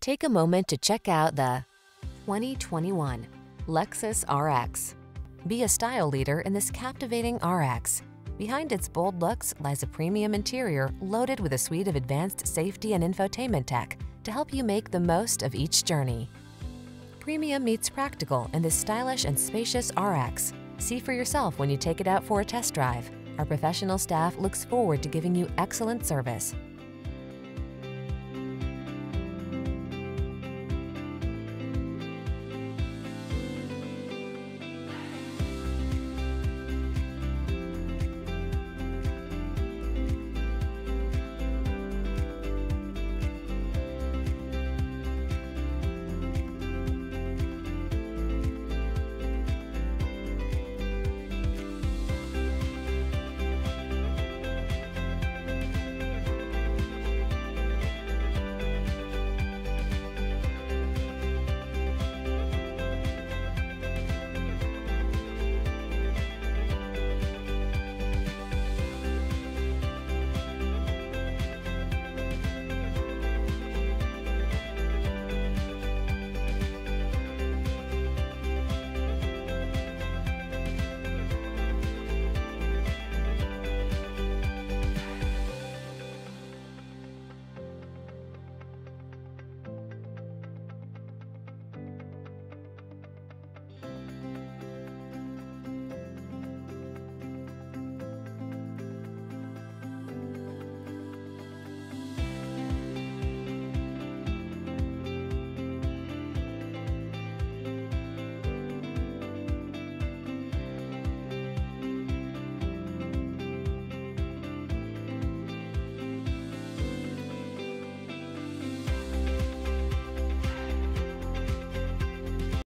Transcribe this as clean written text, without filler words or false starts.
Take a moment to check out the 2021 Lexus RX. Be a style leader in this captivating RX. Behind its bold looks lies a premium interior loaded with a suite of advanced safety and infotainment tech to help you make the most of each journey. Premium meets practical in this stylish and spacious RX. See for yourself when you take it out for a test drive. Our professional staff looks forward to giving you excellent service.